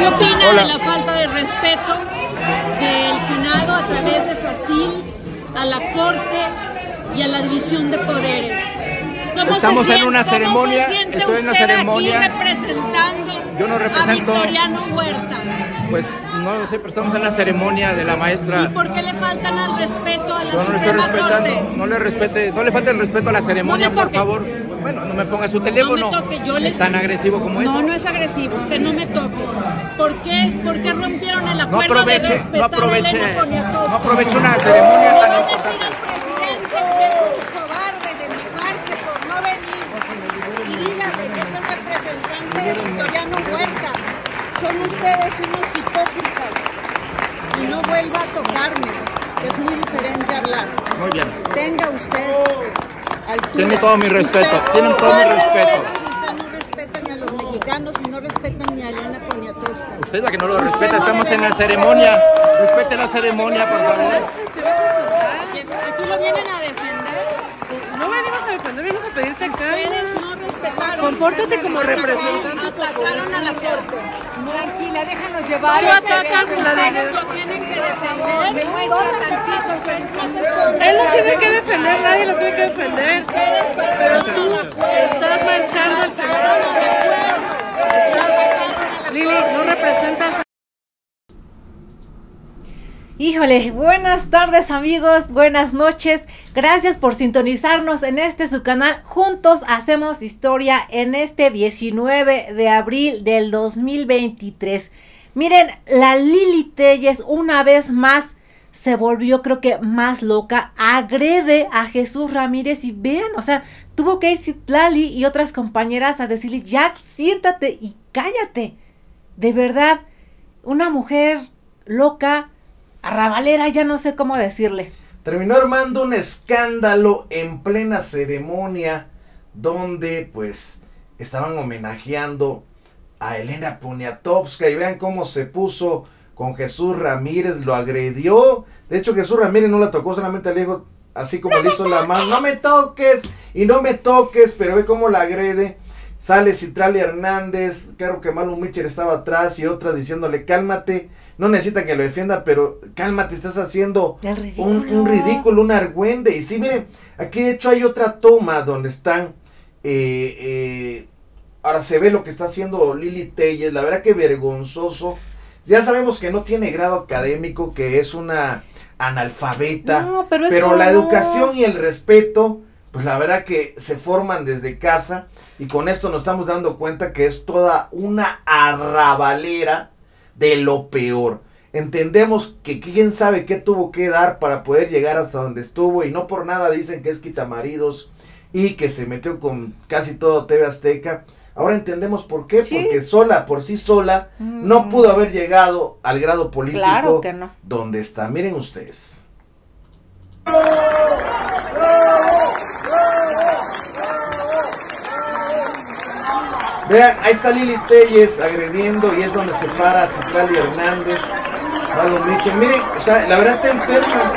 ¿Qué opina de la falta de respeto del Senado a través de SACIL a la Corte y a la división de poderes? Estamos en una ceremonia, estoy en una ceremonia. Aquí representando yo no represento a Victoriano Huerta. Pues no lo sé, pero estamos en la ceremonia de la maestra. ¿Y por qué le faltan al respeto a la Yo no le estoy Suprema respetando, Corte? no le falte el respeto a la ceremonia, No me por favor. Bueno, no me ponga su teléfono. No me toque, es tan agresivo como eso. No, no es agresivo, usted no me toque. ¿Por qué rompieron el acuerdo No aproveche, de respetar a Elena Poniatowska? no aproveche una ceremonia tan Puedo importante. decir al presidente que es un cobarde de mi parte por no venir y dígale que es el representante de Victoriano Huerta. Son ustedes unos hipócritas y no vuelva a tocarme, que es muy diferente hablar. Muy bien. Tenga usted altura. Tiene todo mi respeto, Usted, tienen todo mi ¿cuál respeto. Usted no respeta ni a los mexicanos y no respeta ni a Elena Poniatowska. Usted es la que no lo respeta, estamos en la ceremonia. Respete la ceremonia, por favor. Aquí lo vienen a defender. No venimos a defender, venimos a pedirte acá. Ustedes no respetaron. Compórtate como representante. Atacaron a la Corte. Tranquila, déjanos llevar. Tú atacas la Ustedes lo tienen que defender. Demuestra tantito que Él lo tiene que defender, nadie lo tiene que defender. Pero tú estás manchando el Senado. Lili, no representas. Híjole, buenas tardes amigos, buenas noches, gracias por sintonizarnos en su canal. Juntos hacemos historia en este 19 de abril del 2023. Miren, la Lili Téllez una vez más se volvió, creo que más loca, agrede a Jesús Ramírez y vean, o sea, tuvo que ir Citlali y otras compañeras a decirle, ya siéntate y cállate. De verdad, una mujer loca, arrabalera, ya no sé cómo decirle. Terminó armando un escándalo en plena ceremonia donde pues estaban homenajeando a Elena Poniatowska y vean cómo se puso con Jesús Ramírez, lo agredió. De hecho Jesús Ramírez no la tocó, solamente le dijo así como le hizo la mano, no me toques y no me toques, pero ve cómo la agrede. Sale Citlali Hernández, claro que Malu Mitchell estaba atrás y otras diciéndole cálmate, no necesita que lo defienda, pero cálmate, estás haciendo un ridículo, un argüende. Y sí, miren, aquí de hecho hay otra toma donde están, ahora se ve lo que está haciendo Lili Téllez, la verdad que vergonzoso. Ya sabemos que no tiene grado académico, que es una analfabeta, No, pero la no. educación y el respeto, pues la verdad que se forman desde casa. Y con esto nos estamos dando cuenta que es toda una arrabalera de lo peor. Entendemos que quién sabe qué tuvo que dar para poder llegar hasta donde estuvo. Y no por nada dicen que es quitamaridos y que se metió con casi todo TV Azteca. Ahora entendemos por qué. ¿Sí? Porque sola, por sí sola, no pudo haber llegado al grado político Claro que no. donde está. Miren ustedes. Vean, ahí está Lili Téllez agrediendo y es donde se para Citlali Hernández, Malu Mitchell. Miren, o sea, la verdad está enferma.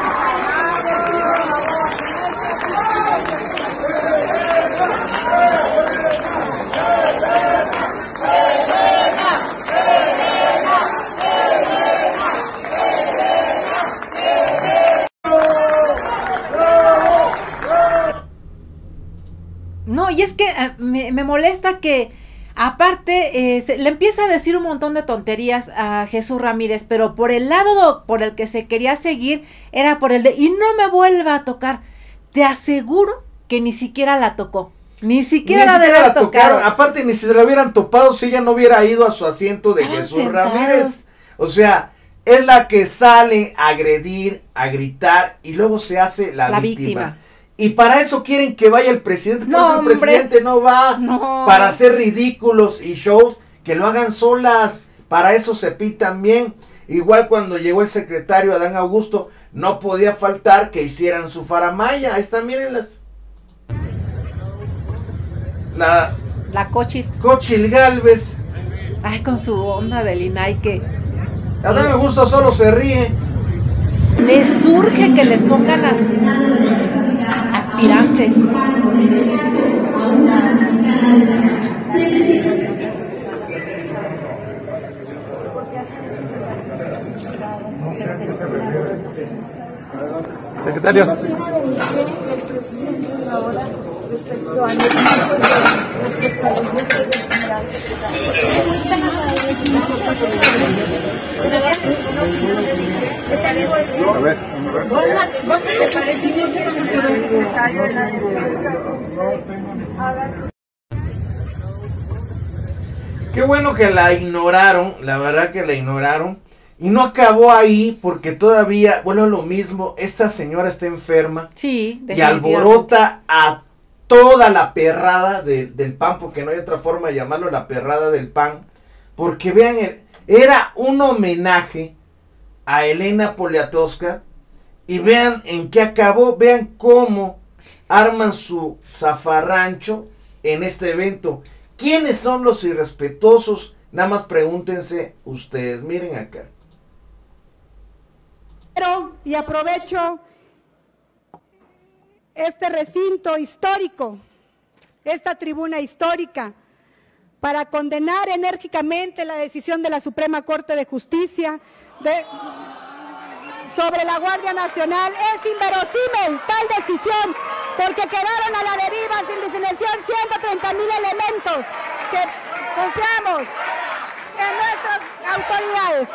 No, y es que me molesta que aparte le empieza a decir un montón de tonterías a Jesús Ramírez, pero por el lado por el que se quería seguir era por el de y no me vuelva a tocar. Te aseguro que ni siquiera la tocó. Ni siquiera la debe haber tocado. Aparte ni si se la hubieran topado si ella no hubiera ido a su asiento de Estaban Jesús sentados. Ramírez. O sea, es la que sale a agredir, a gritar y luego se hace la víctima. Y para eso quieren que vaya el presidente. No, Por eso el hombre. presidente no va No. para hacer ridículos y shows, que lo hagan solas. Para eso se pintan bien. Igual cuando llegó el secretario Adán Augusto, no podía faltar que hicieran su faramaya. Ahí están, mírenlas. La Xochitl. Xochitl Gálvez. Ay, con su onda del INAI que Adán Augusto solo se ríe. les surge que les pongan a sus aspirantes. Secretario. Qué bueno que la ignoraron, la verdad que la ignoraron. Y no acabó ahí porque todavía, bueno, lo mismo, esta señora está enferma. Sí, y alborota a toda la perrada del PAN, porque no hay otra forma de llamarlo, la perrada del PAN. Porque vean, era un homenaje a Elena Poniatowska. Y vean en qué acabó, vean cómo arman su zafarrancho en este evento. ¿Quiénes son los irrespetuosos? Nada más pregúntense ustedes, miren acá. Y aprovecho este recinto histórico, esta tribuna histórica, para condenar enérgicamente la decisión de la Suprema Corte de Justicia sobre la Guardia Nacional. Es inverosímil tal decisión, porque quedaron a la deriva sin definición 130,000 elementos que confiamos en nuestras autoridades.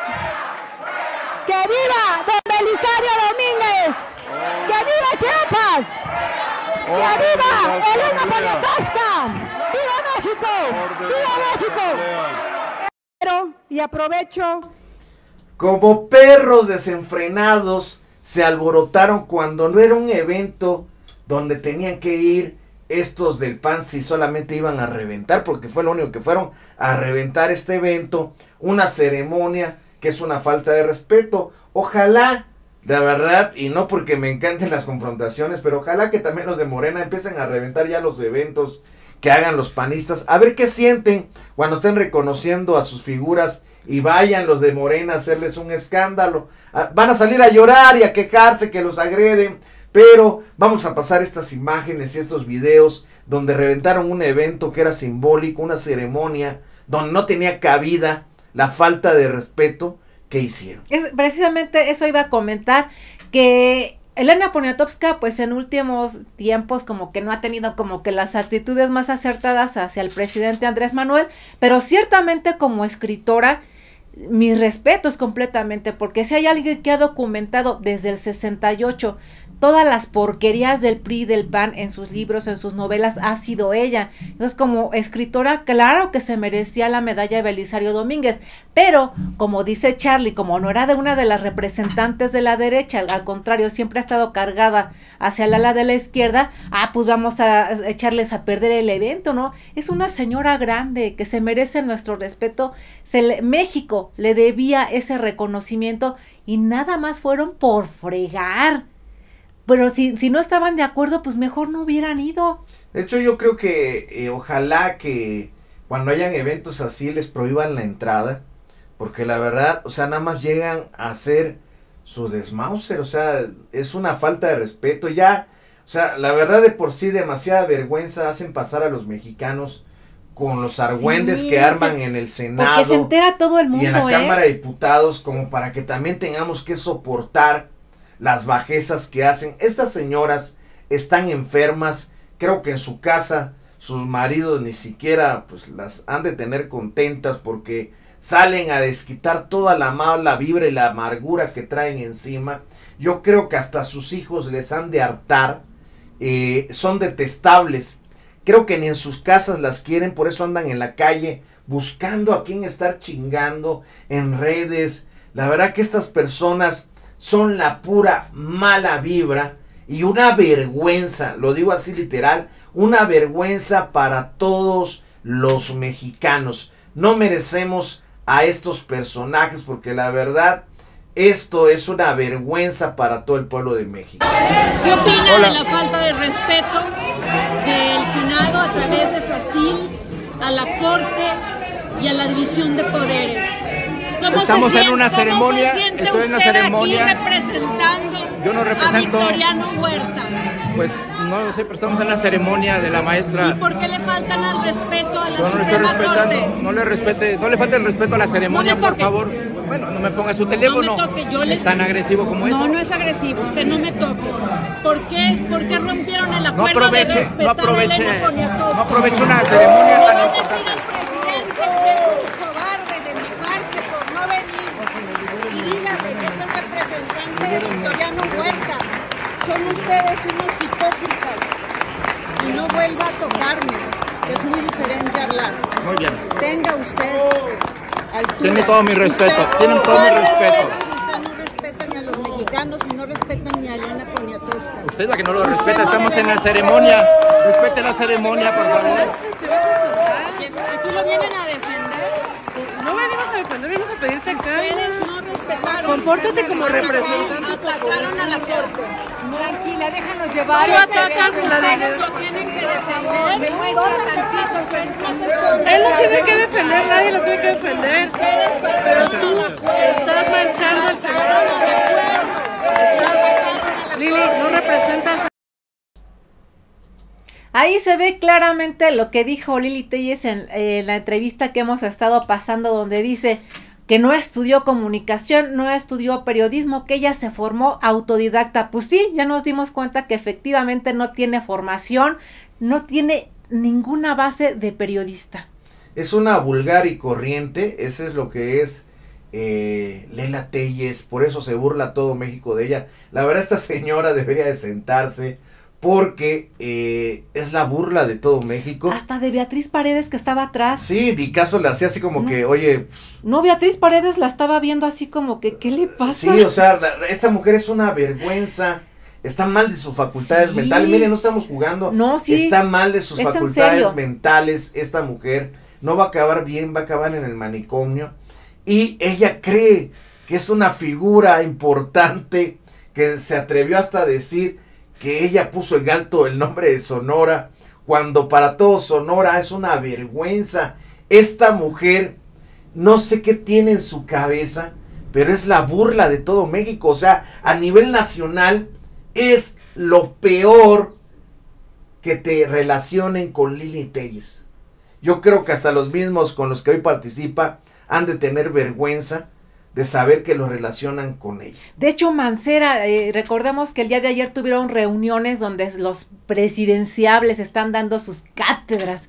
¡Que viva don Belisario Domínguez! ¡Que viva Chiapas! ¡Que viva Elena Poniatowska! ¡Viva México! ¡Viva México! Y aprovecho. Como perros desenfrenados se alborotaron cuando no era un evento donde tenían que ir estos del PAN si solamente iban a reventar, porque fue lo único que fueron a reventar este evento, una ceremonia que es una falta de respeto. Ojalá, la verdad, y no porque me encanten las confrontaciones, pero ojalá que también los de Morena empiecen a reventar ya los eventos que hagan los panistas, a ver qué sienten cuando estén reconociendo a sus figuras y vayan los de Morena a hacerles un escándalo. Van a salir a llorar y a quejarse que los agreden, pero vamos a pasar estas imágenes y estos videos donde reventaron un evento que era simbólico, una ceremonia donde no tenía cabida la falta de respeto que hicieron. Precisamente eso iba a comentar, que Elena Poniatowska pues en últimos tiempos como que no ha tenido como que las actitudes más acertadas hacia el presidente Andrés Manuel, pero ciertamente como escritora, mis respetos completamente, porque si hay alguien que ha documentado desde el 68 todas las porquerías del PRI y del PAN en sus libros, en sus novelas, ha sido ella. Entonces, como escritora, claro que se merecía la medalla de Belisario Domínguez, pero, como dice Charlie, como no era de una de las representantes de la derecha, al contrario, siempre ha estado cargada hacia el ala de la izquierda, pues vamos a echarles a perder el evento, ¿no? Es una señora grande que se merece nuestro respeto. México le debía ese reconocimiento y nada más fueron por fregar. Pero si no estaban de acuerdo, pues mejor no hubieran ido. De hecho, yo creo que ojalá que cuando hayan eventos así les prohíban la entrada, porque la verdad, o sea, nada más llegan a hacer su desmauser, o sea, es una falta de respeto ya, o sea, la verdad de por sí demasiada vergüenza hacen pasar a los mexicanos con los argüendes que arman en el Senado. Porque se entera todo el mundo, y en la Cámara de Diputados, como para que también tengamos que soportar las bajezas que hacen. Estas señoras están enfermas, creo que en su casa sus maridos ni siquiera pues las han de tener contentas porque salen a desquitar toda la mala vibra y la amargura que traen encima. Yo creo que hasta sus hijos les han de hartar, son detestables, creo que ni en sus casas las quieren, por eso andan en la calle buscando a quién estar chingando en redes. La verdad que estas personas son la pura mala vibra y una vergüenza, lo digo así literal, una vergüenza para todos los mexicanos. No merecemos a estos personajes porque la verdad, esto es una vergüenza para todo el pueblo de México. ¿Qué opina de la falta de respeto del Senado a través de SACIL a la Corte y a la división de poderes? Estamos en una ceremonia, estoy en una ceremonia. Yo no represento a Victoriano Huerta. Pues no lo sé, pero estamos en la ceremonia de la maestra. ¿Y por qué le faltan al respeto a la Yo no le estoy Suprema respetando, Corte? no le falte el respeto a la ceremonia, por favor. Bueno, no me ponga su teléfono. No me toque, yo ¿Es tan agresivo como eso? No, no es agresivo, usted no me toque. ¿Por qué rompieron el acuerdo No aproveche de respetar a Elena Poniatowska? no aproveche una ceremonia No tan va a decir importante. al presidente que es un cobarde de mi parte por no venir. Y dígale que es el representante de Victoriano Huerta. Son ustedes unos hipócritas. Y no vuelva a tocarme. Es muy diferente hablar. Muy bien. Tenga usted altura. Tiene todo mi respeto, tienen todo mi respeto. Usted no respeta ni a los mexicanos y no respeta ni a Elena Poniatowska. Usted es la que no lo respeta, estamos en la ceremonia. Respete la ceremonia, por favor. Aquí lo vienen a defender. No venimos a defender, venimos a pedirte acá. Ustedes no respetaron. Compórtate como representante. Atacaron a la corte. Tranquila, déjanos llevar. Tú atacas la Ustedes lo tienen que defender. Demuestra tantito, Él lo tiene que defender, nadie lo tiene que defender. Pero tú estás manchando el sagrado del pueblo. Lili, no representas. Ahí se ve claramente lo que dijo Lili Telles en la entrevista que hemos estado pasando, donde dice que no estudió comunicación, no estudió periodismo, que ella se formó autodidacta. Pues sí, ya nos dimos cuenta que efectivamente no tiene formación, no tiene ninguna base de periodista. Es una vulgar y corriente, ese es lo que es Lela Telles, por eso se burla todo México de ella. La verdad, esta señora debería de sentarse, porque es la burla de todo México. Hasta de Beatriz Paredes, que estaba atrás. Sí, ni caso le hacía así como No. que, oye. No, Beatriz Paredes la estaba viendo así como que, ¿qué le pasa? Sí, o sea, esta mujer es una vergüenza. Está mal de sus facultades Sí. mentales. Miren, no estamos jugando. No, sí. Está mal de sus Es en facultades serio. mentales. Esta mujer no va a acabar bien, va a acabar en el manicomio. Y ella cree que es una figura importante, que se atrevió hasta a decir que ella puso en alto el nombre de Sonora, cuando para todo Sonora es una vergüenza. Esta mujer, no sé qué tiene en su cabeza, pero es la burla de todo México. O sea, a nivel nacional es lo peor que te relacionen con Lili Telles. Yo creo que hasta los mismos con los que hoy participa han de tener vergüenza de saber que lo relacionan con ella. De hecho, Mancera, recordemos que el día de ayer tuvieron reuniones donde los presidenciables están dando sus cátedras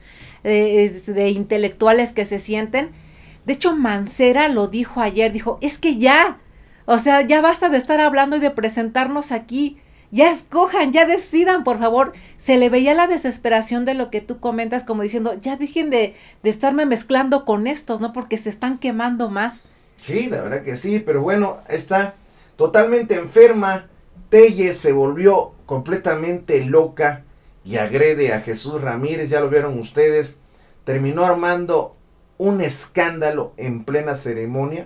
de intelectuales que se sienten. De hecho, Mancera lo dijo ayer, dijo, es que ya, o sea, ya basta de estar hablando y de presentarnos aquí. Ya escojan, ya decidan, por favor. Se le veía la desesperación de lo que tú comentas, como diciendo, ya dejen de estarme mezclando con estos, ¿no? Porque se están quemando más. Sí, la verdad que sí, pero bueno, está totalmente enferma. Telles se volvió completamente loca y agrede a Jesús Ramírez, ya lo vieron ustedes. Terminó armando un escándalo en plena ceremonia.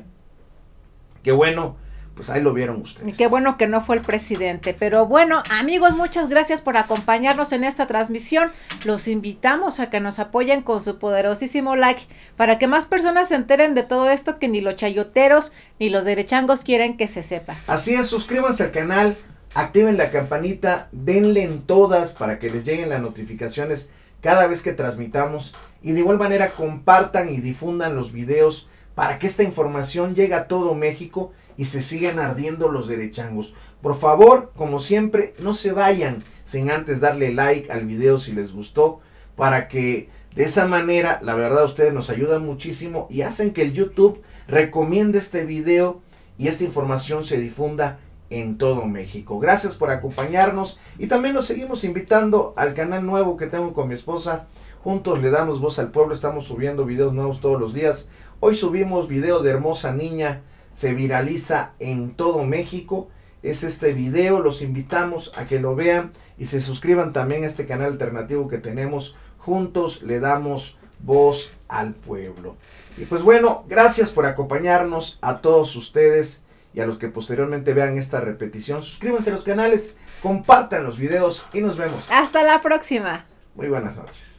Que bueno, pues ahí lo vieron ustedes. Y qué bueno que no fue el presidente. Pero bueno, amigos, muchas gracias por acompañarnos en esta transmisión. Los invitamos a que nos apoyen con su poderosísimo like para que más personas se enteren de todo esto que ni los chayoteros ni los derechangos quieren que se sepa. Así es, suscríbanse al canal, activen la campanita, denle en todas para que les lleguen las notificaciones cada vez que transmitamos. Y de igual manera compartan y difundan los videos para que esta información llegue a todo México y se sigan ardiendo los derechangos. Por favor, como siempre, no se vayan sin antes darle like al video si les gustó, para que de esa manera, la verdad, ustedes nos ayudan muchísimo y hacen que el YouTube recomiende este video y esta información se difunda en todo México. Gracias por acompañarnos y también los seguimos invitando al canal nuevo que tengo con mi esposa. Juntos le damos voz al pueblo, estamos subiendo videos nuevos todos los días. Hoy subimos video de hermosa niña, se viraliza en todo México. Es este video, los invitamos a que lo vean y se suscriban también a este canal alternativo que tenemos. Juntos le damos voz al pueblo. Y pues bueno, gracias por acompañarnos a todos ustedes y a los que posteriormente vean esta repetición. Suscríbanse a los canales, compartan los videos y nos vemos. Hasta la próxima. Muy buenas noches.